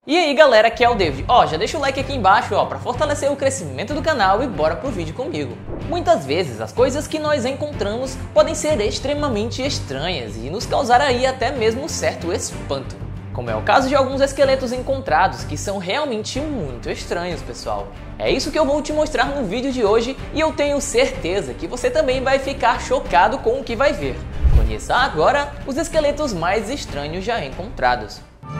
E aí galera, aqui é o David. Já deixa o like aqui embaixo, para fortalecer o crescimento do canal e bora pro vídeo comigo. Muitas vezes as coisas que nós encontramos podem ser extremamente estranhas e nos causar aí até mesmo certo espanto. Como é o caso de alguns esqueletos encontrados que são realmente muito estranhos, pessoal. É isso que eu vou te mostrar no vídeo de hoje e eu tenho certeza que você também vai ficar chocado com o que vai ver. Conheça agora os esqueletos mais estranhos já encontrados.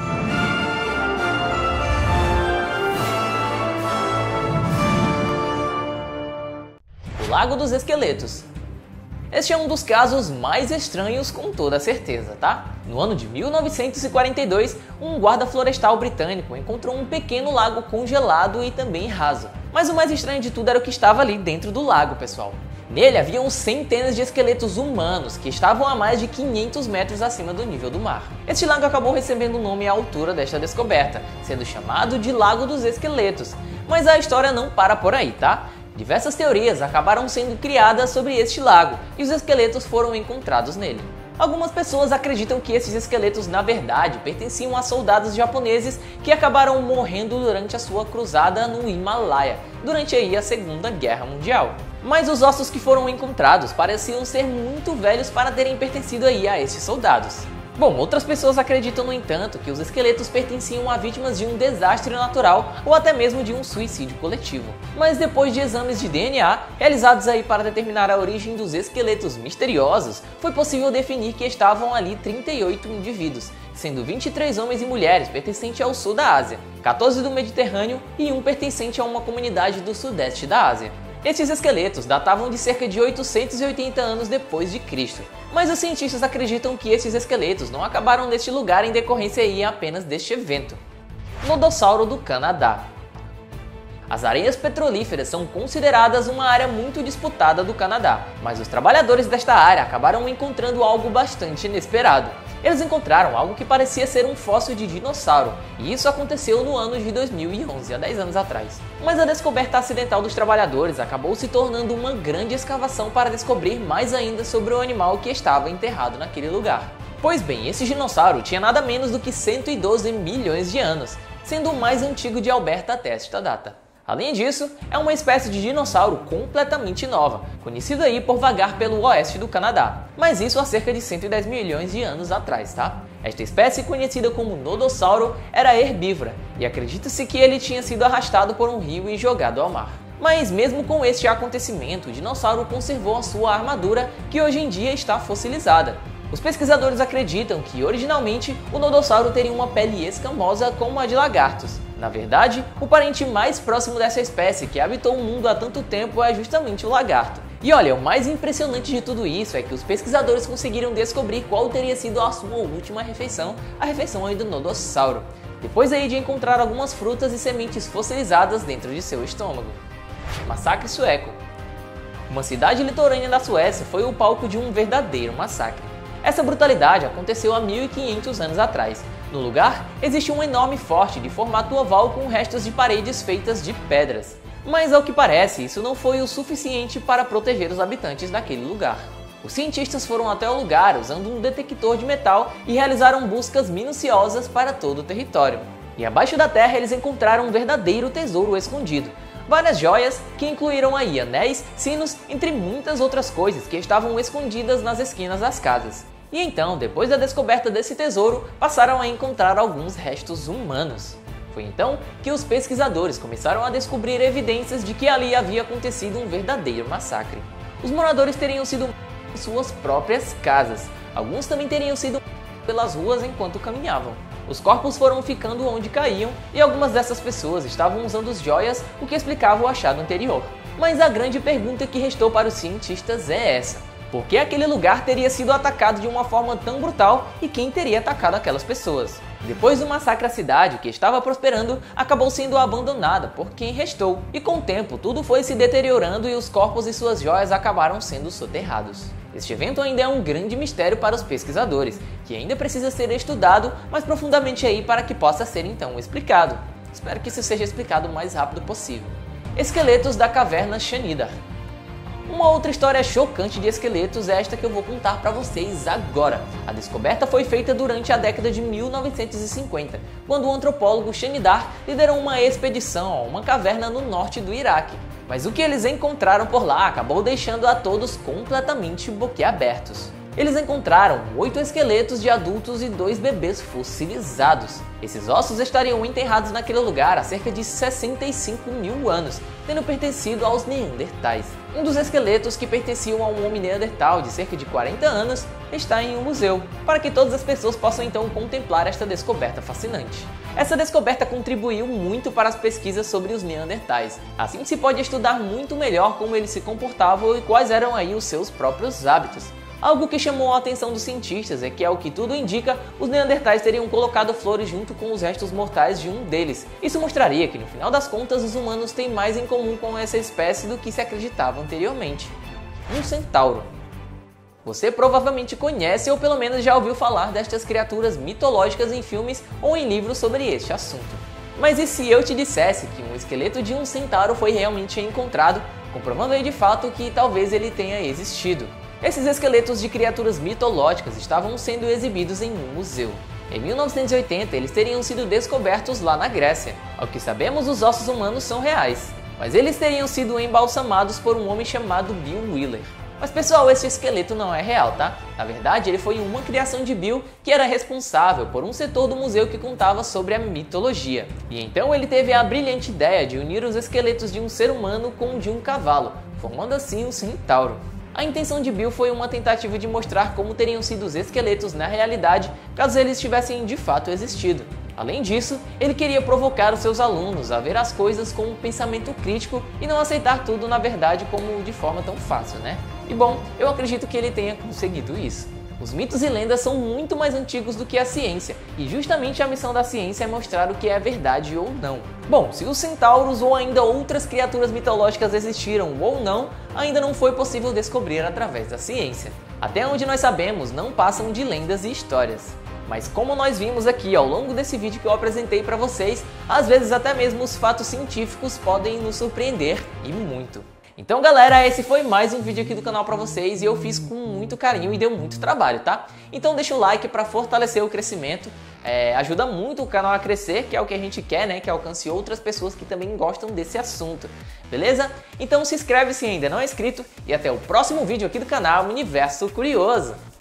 Lago dos Esqueletos. Este é um dos casos mais estranhos com toda certeza, tá? No ano de 1942, um guarda florestal britânico encontrou um pequeno lago congelado e também raso. Mas o mais estranho de tudo era o que estava ali dentro do lago, pessoal. Nele haviam centenas de esqueletos humanos que estavam a mais de 500 metros acima do nível do mar. Este lago acabou recebendo o nome à altura desta descoberta, sendo chamado de Lago dos Esqueletos. Mas a história não para por aí, tá? Diversas teorias acabaram sendo criadas sobre este lago e os esqueletos foram encontrados nele. Algumas pessoas acreditam que esses esqueletos na verdade pertenciam a soldados japoneses que acabaram morrendo durante a sua cruzada no Himalaia, durante aí a Segunda Guerra Mundial. Mas os ossos que foram encontrados pareciam ser muito velhos para terem pertencido aí a esses soldados. Bom, outras pessoas acreditam, no entanto, que os esqueletos pertenciam a vítimas de um desastre natural ou até mesmo de um suicídio coletivo. Mas depois de exames de DNA, realizados aí para determinar a origem dos esqueletos misteriosos, foi possível definir que estavam ali 38 indivíduos, sendo 23 homens e mulheres pertencentes ao sul da Ásia, 14 do Mediterrâneo e um pertencente a uma comunidade do sudeste da Ásia. Estes esqueletos datavam de cerca de 880 anos depois de Cristo, mas os cientistas acreditam que esses esqueletos não acabaram neste lugar em decorrência aí apenas deste evento. Nodossauro do Canadá. As areias petrolíferas são consideradas uma área muito disputada do Canadá, mas os trabalhadores desta área acabaram encontrando algo bastante inesperado. Eles encontraram algo que parecia ser um fóssil de dinossauro, e isso aconteceu no ano de 2011, há 10 anos atrás. Mas a descoberta acidental dos trabalhadores acabou se tornando uma grande escavação para descobrir mais ainda sobre o animal que estava enterrado naquele lugar. Pois bem, esse dinossauro tinha nada menos do que 112 milhões de anos, sendo o mais antigo de Alberta até esta data. Além disso, é uma espécie de dinossauro completamente nova, conhecida aí por vagar pelo oeste do Canadá, mas isso há cerca de 110 milhões de anos atrás, tá? Esta espécie, conhecida como nodossauro, era herbívora e acredita-se que ele tinha sido arrastado por um rio e jogado ao mar. Mas mesmo com este acontecimento, o dinossauro conservou a sua armadura, que hoje em dia está fossilizada. Os pesquisadores acreditam que originalmente o nodossauro teria uma pele escamosa como a de lagartos. Na verdade, o parente mais próximo dessa espécie que habitou o mundo há tanto tempo é justamente o lagarto. E olha, o mais impressionante de tudo isso é que os pesquisadores conseguiram descobrir qual teria sido a sua última refeição, a refeição aí do nodossauro, depois aí de encontrar algumas frutas e sementes fossilizadas dentro de seu estômago. Massacre sueco. Uma cidade litorânea da Suécia foi o palco de um verdadeiro massacre. Essa brutalidade aconteceu há 1500 anos atrás. No lugar, existe um enorme forte de formato oval com restos de paredes feitas de pedras. Mas ao que parece, isso não foi o suficiente para proteger os habitantes daquele lugar. Os cientistas foram até o lugar usando um detector de metal e realizaram buscas minuciosas para todo o território. E abaixo da terra eles encontraram um verdadeiro tesouro escondido. Várias joias que incluíram aí anéis, sinos, entre muitas outras coisas que estavam escondidas nas esquinas das casas. E então, depois da descoberta desse tesouro, passaram a encontrar alguns restos humanos. Foi então que os pesquisadores começaram a descobrir evidências de que ali havia acontecido um verdadeiro massacre. Os moradores teriam sido em suas próprias casas, alguns também teriam sido pelas ruas enquanto caminhavam. Os corpos foram ficando onde caíam e algumas dessas pessoas estavam usando joias, o que explicava o achado anterior. Mas a grande pergunta que restou para os cientistas é essa: por que aquele lugar teria sido atacado de uma forma tão brutal e quem teria atacado aquelas pessoas? Depois do massacre, a cidade, que estava prosperando, acabou sendo abandonada por quem restou, e com o tempo tudo foi se deteriorando e os corpos e suas joias acabaram sendo soterrados. Este evento ainda é um grande mistério para os pesquisadores, que ainda precisa ser estudado mais profundamente aí para que possa ser então explicado. Espero que isso seja explicado o mais rápido possível. Esqueletos da caverna Shanidar. Uma outra história chocante de esqueletos é esta que eu vou contar para vocês agora. A descoberta foi feita durante a década de 1950, quando o antropólogo Shanidar liderou uma expedição a uma caverna no norte do Iraque. Mas o que eles encontraram por lá acabou deixando a todos completamente boquiabertos. Eles encontraram 8 esqueletos de adultos e 2 bebês fossilizados. Esses ossos estariam enterrados naquele lugar há cerca de 65 mil anos, tendo pertencido aos Neandertais. Um dos esqueletos, que pertenciam a um homem neandertal de cerca de 40 anos, está em um museu, para que todas as pessoas possam então contemplar esta descoberta fascinante. Essa descoberta contribuiu muito para as pesquisas sobre os Neandertais. Assim se pode estudar muito melhor como eles se comportavam e quais eram aí os seus próprios hábitos. Algo que chamou a atenção dos cientistas é que, ao que tudo indica, os Neandertais teriam colocado flores junto com os restos mortais de um deles. Isso mostraria que, no final das contas, os humanos têm mais em comum com essa espécie do que se acreditava anteriormente. Um centauro. Você provavelmente conhece ou pelo menos já ouviu falar destas criaturas mitológicas em filmes ou em livros sobre este assunto. Mas e se eu te dissesse que um esqueleto de um centauro foi realmente encontrado, comprovando aí de fato que talvez ele tenha existido? Esses esqueletos de criaturas mitológicas estavam sendo exibidos em um museu. Em 1980, eles teriam sido descobertos lá na Grécia. Ao que sabemos, os ossos humanos são reais, mas eles teriam sido embalsamados por um homem chamado Bill Wheeler. Mas pessoal, esse esqueleto não é real, tá? Na verdade, ele foi uma criação de Bill, que era responsável por um setor do museu que contava sobre a mitologia. E então ele teve a brilhante ideia de unir os esqueletos de um ser humano com o de um cavalo, formando assim um centauro. A intenção de Bill foi uma tentativa de mostrar como teriam sido os esqueletos na realidade caso eles tivessem de fato existido. Além disso, ele queria provocar os seus alunos a ver as coisas com um pensamento crítico e não aceitar tudo na verdade como de forma tão fácil, né? E bom, eu acredito que ele tenha conseguido isso. Os mitos e lendas são muito mais antigos do que a ciência, e justamente a missão da ciência é mostrar o que é verdade ou não. Bom, se os centauros ou ainda outras criaturas mitológicas existiram ou não, ainda não foi possível descobrir através da ciência. Até onde nós sabemos, não passam de lendas e histórias. Mas como nós vimos aqui ao longo desse vídeo que eu apresentei para vocês, às vezes até mesmo os fatos científicos podem nos surpreender, e muito. Então galera, esse foi mais um vídeo aqui do canal pra vocês e eu fiz com muito carinho e deu muito trabalho, tá? Então deixa o like pra fortalecer o crescimento, ajuda muito o canal a crescer, que é o que a gente quer, né? Que alcance outras pessoas que também gostam desse assunto, beleza? Então se inscreve se ainda não é inscrito e até o próximo vídeo aqui do canal Universo Curioso!